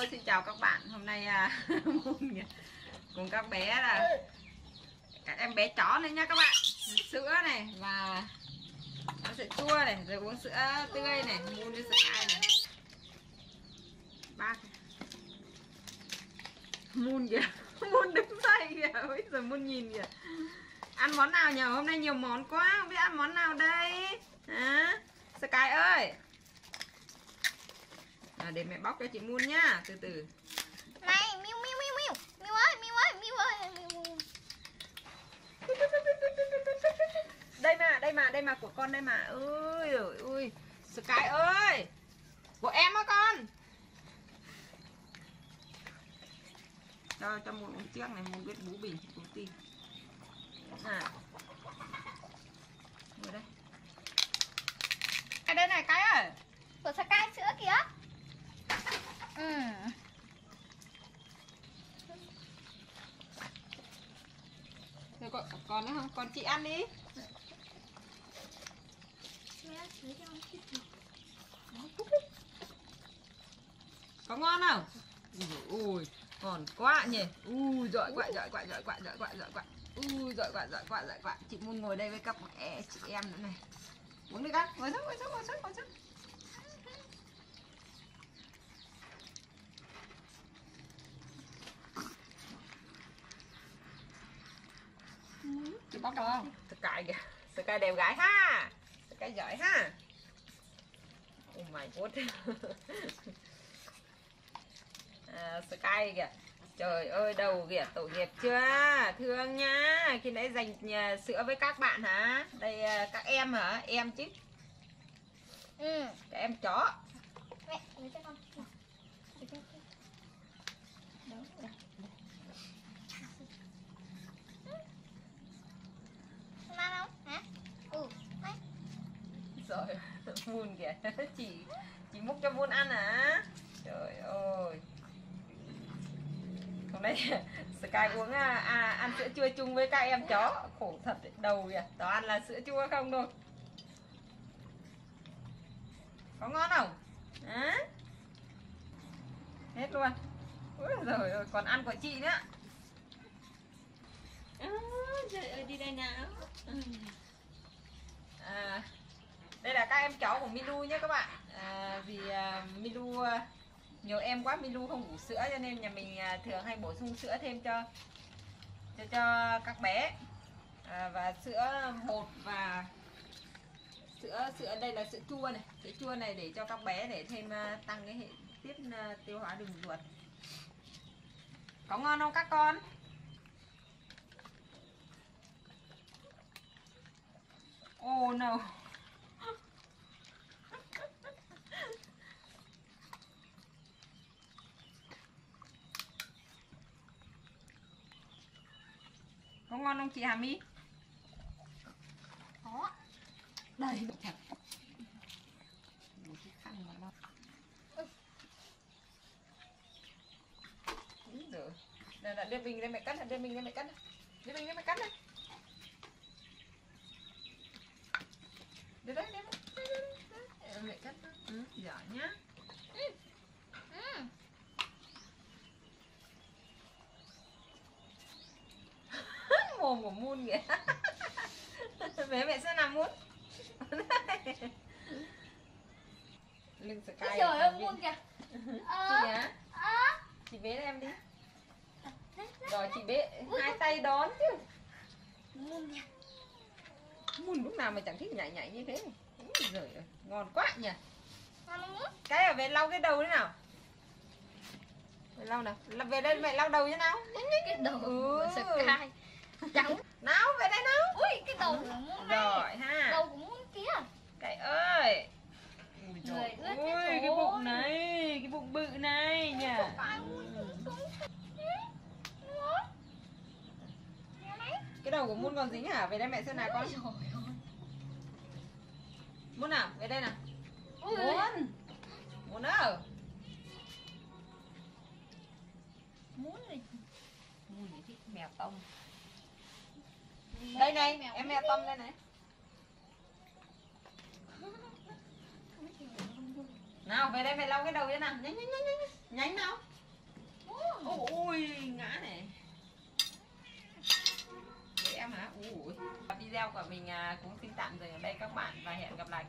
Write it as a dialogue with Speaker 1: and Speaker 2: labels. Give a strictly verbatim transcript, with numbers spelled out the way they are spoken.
Speaker 1: Hello, xin chào các bạn. Hôm nay à, cùng các bé là các em bé chó này nha các bạn. Sữa này và sữa chua này, rồi uống sữa tươi này, mua đi sữa ai này. Ba Moon kìa, Moon đứng dậy kìa, bây giờ Moon nhìn kìa. Ăn món nào nhờ? Hôm nay nhiều món quá, không biết ăn món nào đây. Hả? Sky ơi. À, để mẹ bóc cho chị Moon nhá, từ từ.
Speaker 2: Này, Miu Miu Miu Miu, Miu ơi, Miu ơi, Miu ơi, Miu.
Speaker 1: Đây mà, đây mà, đây mà của con đây mà. Ơi ơi ơi. Sky ơi. Của em á con. Cho cho một uống chiếc này, một biết bú bì, bú tim. À. Ngồi đây. Cái đây này cái ơi.
Speaker 2: Của Sky sữa kìa. Ừ.
Speaker 1: Rồi còn, còn nữa không? Còn chị ăn đi. Có ngon không? Ui, ngon quá nhỉ. Ui, giỏi quá, giỏi quá, giỏi quá, giỏi quá, giỏi quá. Ui, giỏi quá, giỏi quá, giỏi quá. Chị muốn ngồi đây với các mẹ chị em nữa này. Uống đi con, ngồi xuống, ngồi xuống, ngồi xuống, ngồi xuống. Chị bóc được không? Sky kìa, Sky đẹp gái ha. Sky giỏi ha. Oh my god. À, Sky kìa. Trời ơi, đầu kìa, tội nghiệp chưa? Thương nhá. Khi nãy dành nhà, sữa với các bạn hả? Đây các em hả? Em chứ.
Speaker 2: Ừ.
Speaker 1: Các em chó.
Speaker 2: Mẹ, lấy cho con. Ăn không? Hả? Ừ, đấy.
Speaker 1: Rồi, Moon kìa. Chị chị múc cho Moon ăn hả? Trời ơi. Hôm nay Sky uống à, à, ăn sữa chua chung với các em chó. Khổ thật đấy. Đầu kìa. Đó ăn là sữa chua không thôi. Có ngon không? Hả? Hết luôn. Úi giời ơi, còn ăn của chị nữa. À, trời ơi, đi đây nào. À, đây là các em cháu của Milu nhé các bạn. À, vì uh, Milu uh, nhiều em quá, Milu không đủ sữa cho nên nhà mình uh, thường hay bổ sung sữa thêm cho cho, cho các bé. À, và sữa bột và sữa sữa đây là sữa chua này, sữa chua này để cho các bé để thêm uh, tăng cái hệ tiết uh, tiêu hóa đường ruột. Có ngon không các con? Oh no. Có ngon không chị Hà My?
Speaker 2: Có.
Speaker 1: Đây thật. Cái khăn mà nó. Rồi. Đây là đưa bình lên mẹ cắt, đưa bình lên mẹ cắt. Đưa bình lên mẹ cắt này. Đưa đây, đưa đây. Mẹ cắt. Ừ, giỏi nhá.
Speaker 2: Ừ. Ừ.
Speaker 1: Mồm của Moon kìa. Bé mẹ sẽ làm Moon. Lưng Sky.
Speaker 2: Trời ơi, Moon kìa.
Speaker 1: Chị á? Chị bế em đi. Rồi chị bế hai tay đón chứ.
Speaker 2: Moon kìa.
Speaker 1: Moon lúc nào mà chẳng thích nhảy nhảy như thế. Úi giời ơi, ngon quá nhỉ.
Speaker 2: Ngon không?
Speaker 1: Cái ở về lau cái đầu thế nào? Về lau nào. Về đây mẹ lau đầu thế nào?
Speaker 2: Cái đầu
Speaker 1: Ừ.
Speaker 2: của Sky. Trắng.
Speaker 1: Nào về đây nào.
Speaker 2: Ui, cái đầu của Moon này.
Speaker 1: Rồi ha.
Speaker 2: Đầu của Moon kia.
Speaker 1: Cái ơi. Ui
Speaker 2: Người
Speaker 1: trời
Speaker 2: ướt hết
Speaker 1: ơi, cái
Speaker 2: rồi.
Speaker 1: bụng này, cái bụng bự này nhỉ. Cái đầu của Moon còn dính hả? Về đây mẹ xem nào con. Moon nào, về đây nào. Moon. Moon ơi.
Speaker 2: Moon này.
Speaker 1: Moon thì thích mèo tông. Đây này, em mèo tông đây này. Nào về đây mẹ lau cái đầu thế nào. Nhanh nhanh nhanh nhanh. Nhánh nào. Ôi ngã này. Để em hả? Ui. Video của mình cũng xin tạm dừng ở đây các bạn và hẹn gặp lại